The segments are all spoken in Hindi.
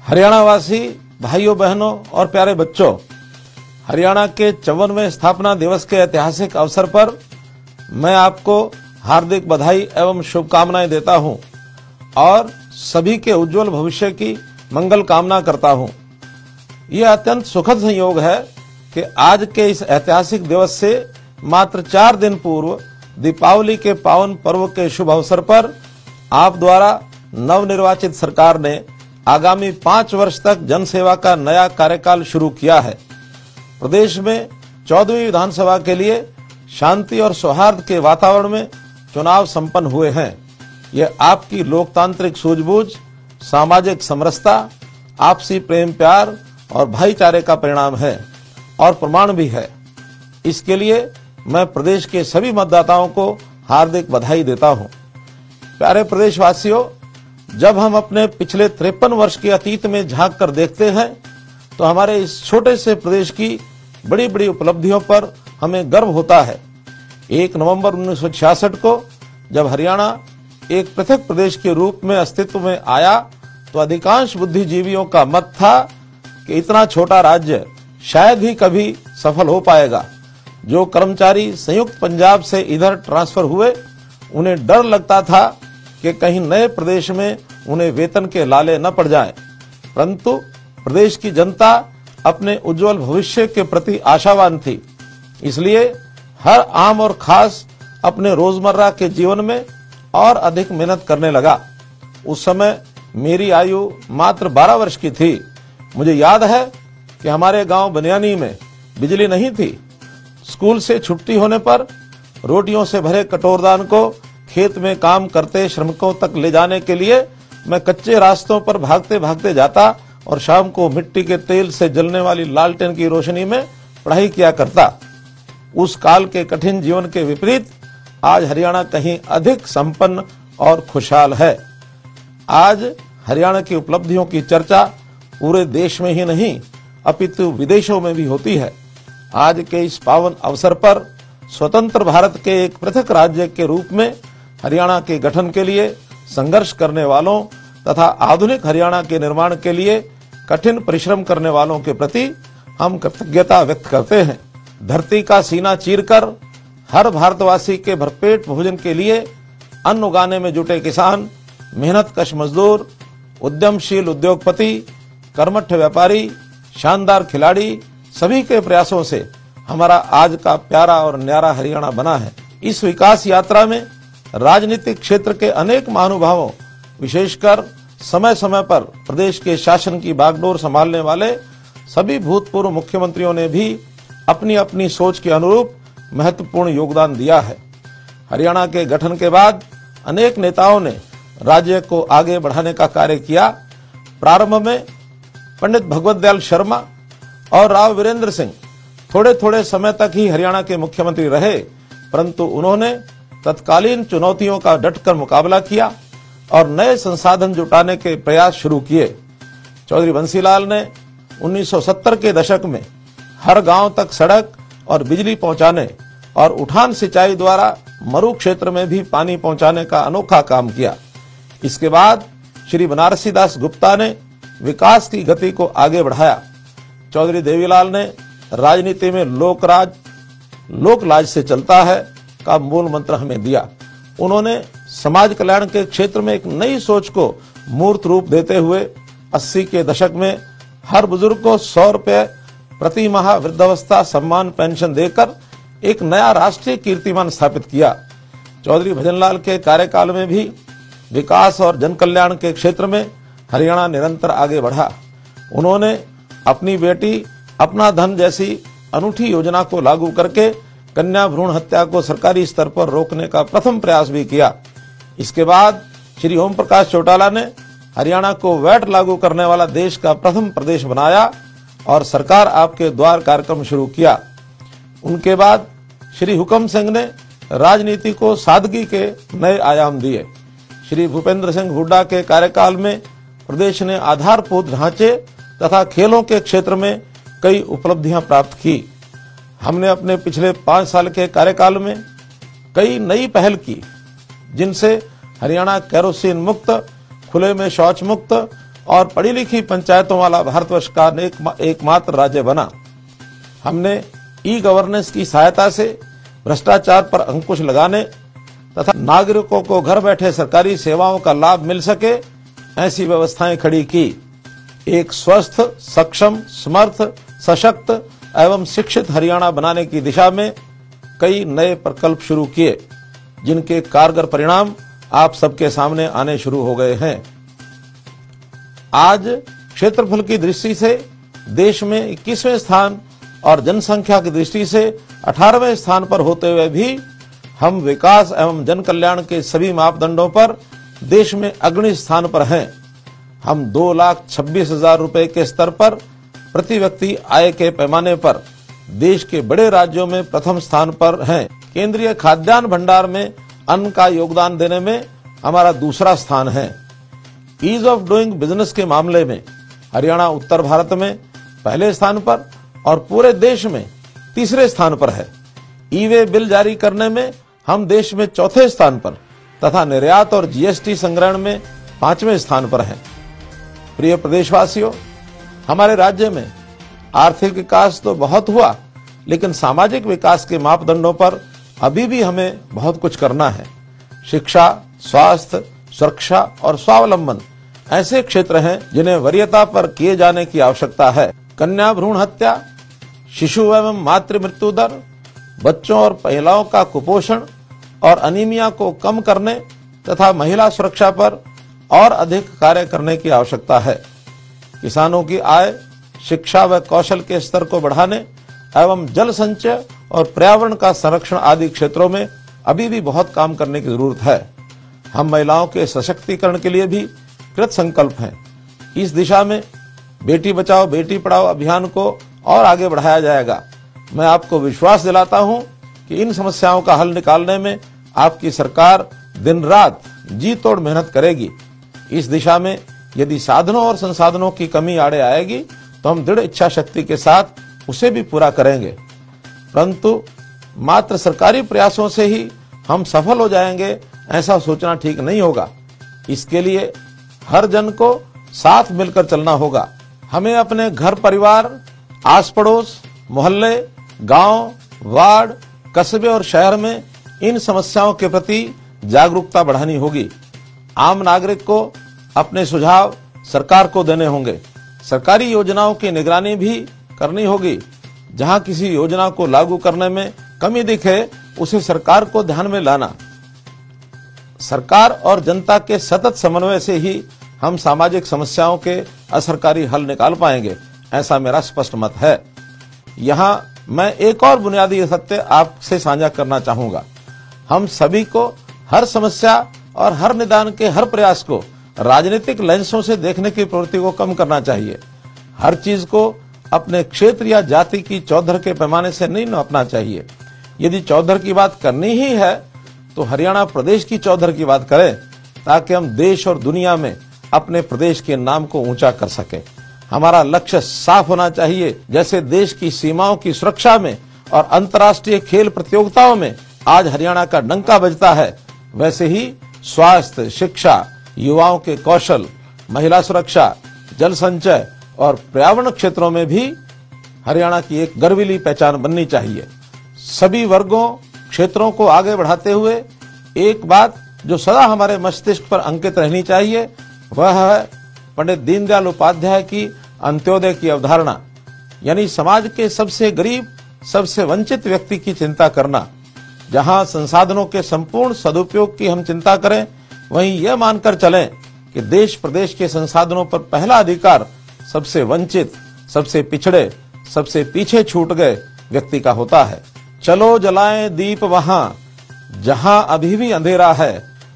हरियाणा वासी भाइयों बहनों और प्यारे बच्चों, हरियाणा के 54वें स्थापना दिवस के ऐतिहासिक अवसर पर मैं आपको हार्दिक बधाई एवं शुभकामनाएं देता हूं और सभी के उज्जवल भविष्य की मंगल कामना करता हूं। यह अत्यंत सुखद संयोग है कि आज के इस ऐतिहासिक दिवस से मात्र 4 दिन पूर्व दीपावली के पावन पर्व के शुभ अवसर पर आप द्वारा नवनिर्वाचित सरकार ने आगामी 5 वर्ष तक जनसेवा का नया कार्यकाल शुरू किया है। प्रदेश में 14वीं विधानसभा के लिए शांति और सौहार्द के वातावरण में चुनाव संपन्न हुए हैं। यह आपकी लोकतांत्रिक सूझबूझ, सामाजिक समरसता, आपसी प्रेम प्यार और भाईचारे का परिणाम है और प्रमाण भी है। इसके लिए मैं प्रदेश के सभी मतदाताओं को हार्दिक बधाई देता हूं। प्यारे प्रदेशवासियों, जब हम अपने पिछले 53 वर्ष के अतीत में झांक कर देखते हैं तो हमारे इस छोटे से प्रदेश की बड़ी बड़ी उपलब्धियों पर हमें गर्व होता है। 1 नवंबर 1966 को जब हरियाणा एक पृथक प्रदेश के रूप में अस्तित्व में आया तो अधिकांश बुद्धिजीवियों का मत था कि इतना छोटा राज्य शायद ही कभी सफल हो पाएगा। जो कर्मचारी संयुक्त पंजाब से इधर ट्रांसफर हुए, उन्हें डर लगता था कि कहीं नए प्रदेश में उन्हें वेतन के लाले न पड़ जाएं। परंतु प्रदेश की जनता अपने उज्जवल भविष्य के प्रति आशावान थी, इसलिए हर आम और खास अपने रोजमर्रा के जीवन में और अधिक मेहनत करने लगा। उस समय मेरी आयु मात्र 12 वर्ष की थी। मुझे याद है कि हमारे गांव बनियानी में बिजली नहीं थी। स्कूल से छुट्टी होने पर रोटियों से भरे कटोरदान को खेत में काम करते श्रमिकों तक ले जाने के लिए मैं कच्चे रास्तों पर भागते भागते जाता और शाम को मिट्टी के तेल से जलने वाली लालटेन की रोशनी में पढ़ाई किया करता। उस काल के कठिन जीवन के विपरीत आज हरियाणा कहीं अधिक संपन्न और खुशहाल है। आज हरियाणा की उपलब्धियों की चर्चा पूरे देश में ही नहीं अपितु विदेशों में भी होती है। आज के इस पावन अवसर पर स्वतंत्र भारत के एक पृथक राज्य के रूप में हरियाणा के गठन के लिए संघर्ष करने वालों तथा आधुनिक हरियाणा के निर्माण के लिए कठिन परिश्रम करने वालों के प्रति हम कृतज्ञता व्यक्त करते हैं। धरती का सीना चीरकर हर भारतवासी के भरपेट भोजन के लिए अन्न उगाने में जुटे किसान, मेहनतकश मजदूर, उद्यमशील उद्योगपति, कर्मठ व्यापारी, शानदार खिलाड़ी, सभी के प्रयासों से हमारा आज का प्यारा और न्यारा हरियाणा बना है। इस विकास यात्रा में राजनीतिक क्षेत्र के अनेक महानुभावों, विशेषकर समय समय पर प्रदेश के शासन की बागडोर संभालने वाले सभी भूतपूर्व मुख्यमंत्रियों ने भी अपनी अपनी सोच के अनुरूप महत्वपूर्ण योगदान दिया है। हरियाणा के गठन के बाद अनेक नेताओं ने राज्य को आगे बढ़ाने का कार्य किया। प्रारंभ में पंडित भगवत दयाल शर्मा और राव वीरेंद्र सिंह थोड़े थोड़े समय तक ही हरियाणा के मुख्यमंत्री रहे, परंतु उन्होंने तत्कालीन चुनौतियों का डटकर मुकाबला किया और नए संसाधन जुटाने के प्रयास शुरू किए। चौधरी बंसीलाल ने 1970 के दशक में हर गांव तक सड़क और बिजली पहुंचाने और उठान सिंचाई द्वारा मरु क्षेत्र में भी पानी पहुंचाने का अनोखा काम किया। इसके बाद श्री बनारसी दास गुप्ता ने विकास की गति को आगे बढ़ाया। चौधरी देवीलाल ने राजनीति में लोकराज लोकलाज से चलता है का मूल मंत्र हमें दिया। उन्होंने समाज कल्याण के क्षेत्र में एक नई सोच को मूर्त रूप देते हुए 80 के दशक में हर बुजुर्ग को 100 रुपये प्रति माह वृद्धावस्था सम्मान पेंशन देकर एक नया राष्ट्रीय कीर्तिमान स्थापित किया। चौधरी भजनलाल के कार्यकाल में भी विकास और जन कल्याण के क्षेत्र में हरियाणा निरंतर आगे बढ़ा। उन्होंने अपनी बेटी अपना धन जैसी अनूठी योजना को लागू करके कन्या भ्रूण हत्या को सरकारी स्तर पर रोकने का प्रथम प्रयास भी किया। इसके बाद श्री ओम प्रकाश चौटाला ने हरियाणा को वैट लागू करने वाला देश का प्रथम प्रदेश बनाया और सरकार आपके द्वार कार्यक्रम शुरू किया। उनके बाद श्री हुकम सिंह ने राजनीति को सादगी के नए आयाम दिए। श्री भूपेंद्र सिंह हुड्डा के कार्यकाल में प्रदेश ने आधारभूत ढांचे तथा खेलों के क्षेत्र में कई उपलब्धियां प्राप्त की। हमने अपने पिछले 5 साल के कार्यकाल में कई नई पहल की, जिनसे हरियाणा केरोसिन मुक्त, खुले में शौच मुक्त और पढ़ी लिखी पंचायतों वाला भारतवर्ष का एकमात्र राज्य बना। हमने ई गवर्नेंस की सहायता से भ्रष्टाचार पर अंकुश लगाने तथा नागरिकों को घर बैठे सरकारी सेवाओं का लाभ मिल सके ऐसी व्यवस्थाएं खड़ी की। एक स्वस्थ, सक्षम, समर्थ, सशक्त एवं शिक्षित हरियाणा बनाने की दिशा में कई नए प्रकल्प शुरू किए, जिनके कारगर परिणाम आप सबके सामने आने शुरू हो गए हैं। आज क्षेत्रफल की दृष्टि से देश में 21वें स्थान और जनसंख्या की दृष्टि से 18वें स्थान पर होते हुए भी हम विकास एवं जन कल्याण के सभी मापदंडों पर देश में अग्रणी स्थान पर हैं। हम 2,26,000 रुपए के स्तर पर प्रति व्यक्ति आय के पैमाने पर देश के बड़े राज्यों में प्रथम स्थान पर हैं। केंद्रीय खाद्यान्न भंडार में अन्न का योगदान देने में हमारा दूसरा स्थान है। ईज ऑफ डूइंग बिजनेस के मामले में हरियाणा उत्तर भारत में पहले स्थान पर और पूरे देश में तीसरे स्थान पर है। ई वे बिल जारी करने में हम देश में चौथे स्थान पर तथा निर्यात और जीएसटी संग्रहण में 5वें स्थान पर हैं। प्रिय प्रदेशवासियों, हमारे राज्य में आर्थिक विकास तो बहुत हुआ, लेकिन सामाजिक विकास के मापदंडों पर अभी भी हमें बहुत कुछ करना है। शिक्षा, स्वास्थ्य, सुरक्षा और स्वावलंबन ऐसे क्षेत्र हैं जिन्हें वरीयता पर किए जाने की आवश्यकता है। कन्या भ्रूण हत्या, शिशु एवं मातृ मृत्यु दर, बच्चों और महिलाओं का कुपोषण और अनीमिया को कम करने तथा महिला सुरक्षा पर और अधिक कार्य करने की आवश्यकता है। किसानों की आय, शिक्षा व कौशल के स्तर को बढ़ाने एवं जल संचय और पर्यावरण का संरक्षण आदि क्षेत्रों में अभी भी बहुत काम करने की जरूरत है। हम महिलाओं के सशक्तिकरण के लिए भी कृत संकल्प हैं। इस दिशा में बेटी बचाओ बेटी पढ़ाओ अभियान को और आगे बढ़ाया जाएगा। मैं आपको विश्वास दिलाता हूं कि इन समस्याओं का हल निकालने में आपकी सरकार दिन रात जी तोड़ मेहनत करेगी। इस दिशा में यदि साधनों और संसाधनों की कमी आड़े आएगी तो हम दृढ़ इच्छा शक्ति के साथ उसे भी पूरा करेंगे। परंतु मात्र सरकारी प्रयासों से ही हम सफल हो जाएंगे ऐसा सोचना ठीक नहीं होगा। इसके लिए हर जन को साथ मिलकर चलना होगा। हमें अपने घर परिवार, आस पड़ोस, मोहल्ले, गांव, वार्ड, कस्बे और शहर में इन समस्याओं के प्रति जागरूकता बढ़ानी होगी। आम नागरिक को अपने सुझाव सरकार को देने होंगे। सरकारी योजनाओं की निगरानी भी करनी होगी। जहां किसी योजना को लागू करने में कमी दिखे उसे सरकार को ध्यान में लाना। सरकार और जनता के सतत समन्वय से ही हम सामाजिक समस्याओं के असरकारी हल निकाल पाएंगे, ऐसा मेरा स्पष्ट मत है। यहाँ मैं एक और बुनियादी सत्य आपसे साझा करना चाहूंगा। हम सभी को हर समस्या और हर निदान के हर प्रयास को राजनीतिक लेंसों से देखने की प्रवृत्ति को कम करना चाहिए। हर चीज को अपने क्षेत्र या जाति की चौधर के पैमाने से नहीं नापना चाहिए। यदि चौधर की बात करनी ही है तो हरियाणा प्रदेश की चौधर की बात करें, ताकि हम देश और दुनिया में अपने प्रदेश के नाम को ऊंचा कर सके। हमारा लक्ष्य साफ होना चाहिए। जैसे देश की सीमाओं की सुरक्षा में और अंतर्राष्ट्रीय खेल प्रतियोगिताओं में आज हरियाणा का डंका बजता है, वैसे ही स्वास्थ्य, शिक्षा, युवाओं के कौशल, महिला सुरक्षा, जल संचय और पर्यावरण क्षेत्रों में भी हरियाणा की एक गर्वीली पहचान बननी चाहिए। सभी वर्गों, क्षेत्रों को आगे बढ़ाते हुए एक बात जो सदा हमारे मस्तिष्क पर अंकित रहनी चाहिए, वह है पंडित दीनदयाल उपाध्याय की अंत्योदय की अवधारणा, यानी समाज के सबसे गरीब, सबसे वंचित व्यक्ति की चिंता करना। जहां संसाधनों के संपूर्ण सदुपयोग की हम चिंता करें, वहीं यह मानकर चलें कि देश प्रदेश के संसाधनों पर पहला अधिकार सबसे वंचित, सबसे पिछड़े, सबसे पीछे छूट गए व्यक्ति का होता है। चलो जलाएं दीप वहां जहां अभी भी अंधेरा है।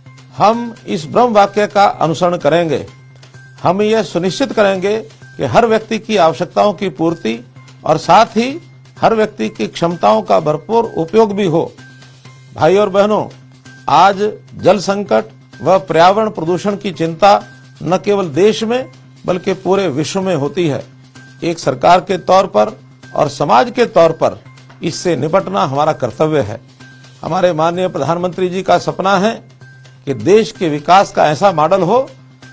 हम इस ब्रह्म वाक्य का अनुसरण करेंगे। हम यह सुनिश्चित करेंगे कि हर व्यक्ति की आवश्यकताओं की पूर्ति और साथ ही हर व्यक्ति की क्षमताओं का भरपूर उपयोग भी हो। भाई और बहनों, आज जल संकट व पर्यावरण प्रदूषण की चिंता न केवल देश में बल्कि पूरे विश्व में होती है। एक सरकार के तौर पर और समाज के तौर पर इससे निपटना हमारा कर्तव्य है। हमारे माननीय प्रधानमंत्री जी का सपना है कि देश के विकास का ऐसा मॉडल हो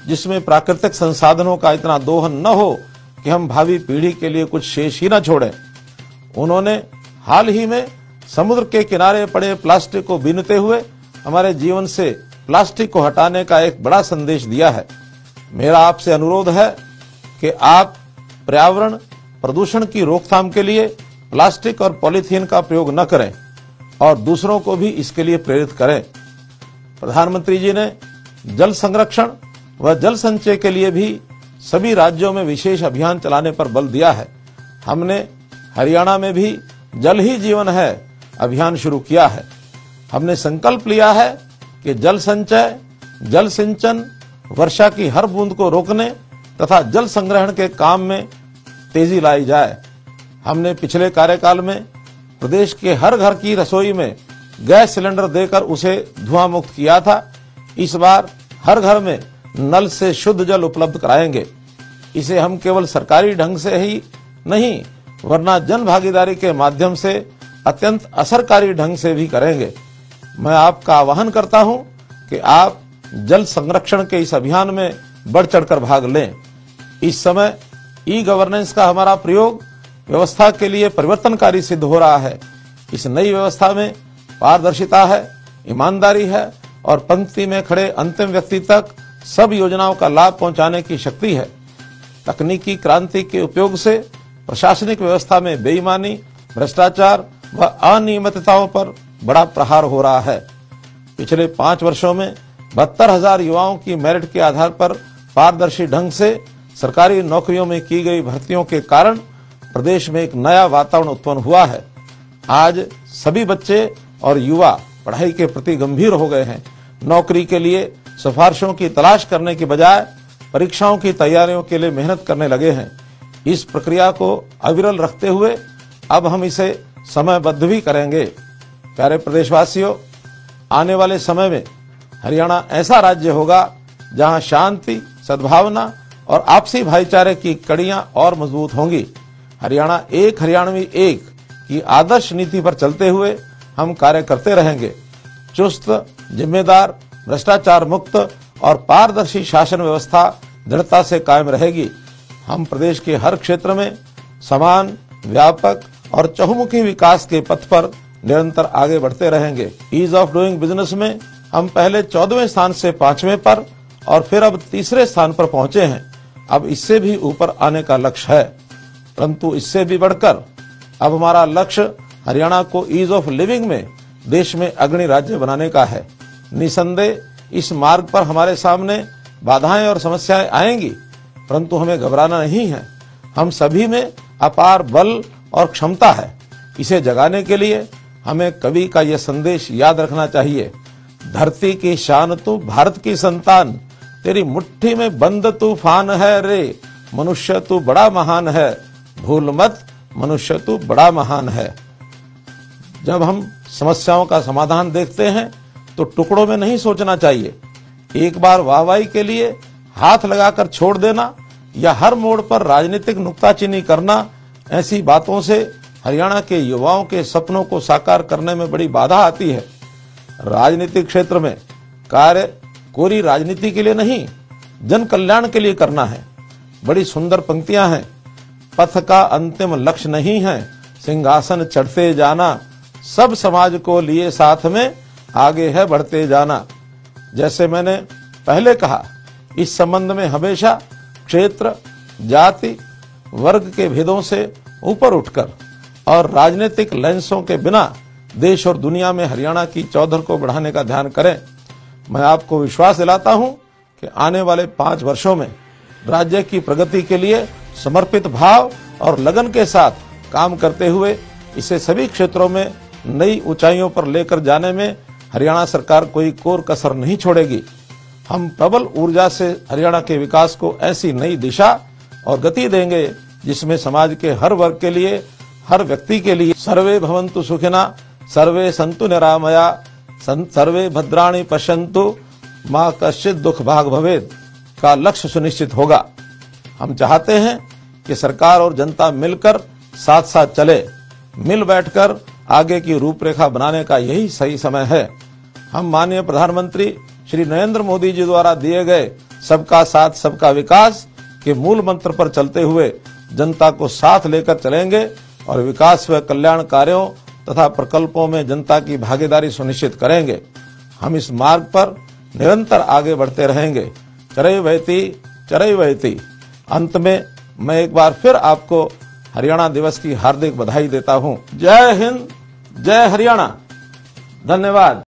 जिसमें प्राकृतिक संसाधनों का इतना दोहन न हो कि हम भावी पीढ़ी के लिए कुछ शेष ही न छोड़ें। उन्होंने हाल ही में समुद्र के किनारे पड़े प्लास्टिक को बीनते हुए हमारे जीवन से प्लास्टिक को हटाने का एक बड़ा संदेश दिया है। मेरा आपसे अनुरोध है कि आप पर्यावरण प्रदूषण की रोकथाम के लिए प्लास्टिक और पॉलीथीन का प्रयोग न करें और दूसरों को भी इसके लिए प्रेरित करें। प्रधानमंत्री जी ने जल संरक्षण व जल संचय के लिए भी सभी राज्यों में विशेष अभियान चलाने पर बल दिया है। हमने हरियाणा में भी जल ही जीवन है अभियान शुरू किया है। हमने संकल्प लिया है कि जल संचय, जल सिंचन, वर्षा की हर बूंद को रोकने तथा जल संग्रहण के काम में तेजी लाई जाए। हमने पिछले कार्यकाल में प्रदेश के हर घर की रसोई में गैस सिलेंडर देकर उसे धुआं मुक्त किया था। इस बार हर घर में नल से शुद्ध जल उपलब्ध कराएंगे। इसे हम केवल सरकारी ढंग से ही नहीं वरना जन भागीदारी के माध्यम से अत्यंत असरकारी ढंग से भी करेंगे। मैं आपका आह्वान करता हूं कि आप जल संरक्षण के इस अभियान में बढ़ चढ़कर भाग लें। इस समय ई गवर्नेंस का हमारा प्रयोग व्यवस्था के लिए परिवर्तनकारी सिद्ध हो रहा है। इस नई व्यवस्था में पारदर्शिता है, ईमानदारी है और पंक्ति में खड़े अंतिम व्यक्ति तक सब योजनाओं का लाभ पहुंचाने की शक्ति है। तकनीकी क्रांति के उपयोग से प्रशासनिक व्यवस्था में बेईमानी, भ्रष्टाचार व अनियमितताओं पर बड़ा प्रहार हो रहा है। पिछले 5 वर्षों में 72,000 युवाओं की मेरिट के आधार पर पारदर्शी ढंग से सरकारी नौकरियों में की गई भर्तियों के कारण प्रदेश में एक नया वातावरण उत्पन्न हुआ है। आज सभी बच्चे और युवा पढ़ाई के प्रति गंभीर हो गए हैं। नौकरी के लिए सिफारिशों की तलाश करने के बजाय परीक्षाओं की तैयारियों के लिए मेहनत करने लगे हैं। इस प्रक्रिया को अविरल रखते हुए अब हम इसे समयबद्ध भी करेंगे। प्यारे प्रदेशवासियों, आने वाले समय में हरियाणा ऐसा राज्य होगा जहां शांति, सद्भावना और आपसी भाईचारे की कड़ियां और मजबूत होंगी। हरियाणा एक हरियाणवी एक की आदर्श नीति पर चलते हुए हम कार्य करते रहेंगे। चुस्त, जिम्मेदार, भ्रष्टाचार मुक्त और पारदर्शी शासन व्यवस्था दृढ़ता से कायम रहेगी। हम प्रदेश के हर क्षेत्र में समान, व्यापक और चहुमुखी विकास के पथ पर निरंतर आगे बढ़ते रहेंगे। ईज ऑफ डूइंग बिजनेस में हम पहले 14वें स्थान से 5वें पर और फिर अब 3रे स्थान पर पहुंचे हैं। अब इससे भी ऊपर आने का लक्ष्य है, परंतु इससे भी बढ़कर अब हमारा लक्ष्य हरियाणा को ईज ऑफ लिविंग में देश में अग्रणी राज्य बनाने का है। निसंदेह इस मार्ग पर हमारे सामने बाधाएं और समस्याएं आएंगी, परंतु हमें घबराना नहीं है। हम सभी में अपार बल और क्षमता है। इसे जगाने के लिए हमें कवि का यह संदेश याद रखना चाहिए। धरती की शान तू, भारत की संतान, तेरी मुट्ठी में बंद तूफान है रे, मनुष्य तू बड़ा महान है, भूल मत मनुष्य तू बड़ा महान है। जब हम समस्याओं का समाधान देखते हैं तो टुकड़ों में नहीं सोचना चाहिए। एक बार वाहवाही के लिए हाथ लगाकर छोड़ देना या हर मोड़ पर राजनीतिक नुक्ताचीनी करना, ऐसी बातों से हरियाणा के युवाओं के सपनों को साकार करने में बड़ी बाधा आती है। राजनीतिक क्षेत्र में कार्य कोरी राजनीति के लिए नहीं, जन कल्याण के लिए करना है। बड़ी सुंदर पंक्तियां हैं। पथ का अंतिम लक्ष्य नहीं है सिंहासन चढ़ते जाना, सब समाज को लिए साथ में आगे है बढ़ते जाना। जैसे मैंने पहले कहा, इस संबंध में हमेशा क्षेत्र, जाति, वर्ग के भेदों से ऊपर उठकर और राजनीतिक लेंसों के बिना देश और दुनिया में हरियाणा की चौधर को बढ़ाने का ध्यान करें। मैं आपको विश्वास दिलाता हूं कि आने वाले 5 वर्षों में राज्य की प्रगति के लिए समर्पित भाव और लगन के साथ काम करते हुए इसे सभी क्षेत्रों में नई ऊंचाइयों पर लेकर जाने में हरियाणा सरकार कोई कोर कसर नहीं छोड़ेगी। हम प्रबल ऊर्जा से हरियाणा के विकास को ऐसी नई दिशा और गति देंगे जिसमें समाज के हर वर्ग के लिए, हर व्यक्ति के लिए सर्वे भवन्तु सुखिना, सर्वे सन्तु निरामया, सर्वे भद्राणि पश्यन्तु, मां कश्चित् दुख भाग भवेत् का लक्ष्य सुनिश्चित होगा। हम चाहते हैं कि सरकार और जनता मिलकर साथ साथ चले। मिल बैठकर आगे की रूपरेखा बनाने का यही सही समय है। हम माननीय प्रधानमंत्री श्री नरेंद्र मोदी जी द्वारा दिए गए सबका साथ सबका विकास के मूल मंत्र पर चलते हुए जनता को साथ लेकर चलेंगे और विकास व कल्याण कार्यों तथा प्रकल्पों में जनता की भागीदारी सुनिश्चित करेंगे। हम इस मार्ग पर निरंतर आगे बढ़ते रहेंगे। चरैवेति। अंत में मैं एक बार फिर आपको हरियाणा दिवस की हार्दिक बधाई देता हूं। जय हिंद, जय हरियाणा। धन्यवाद।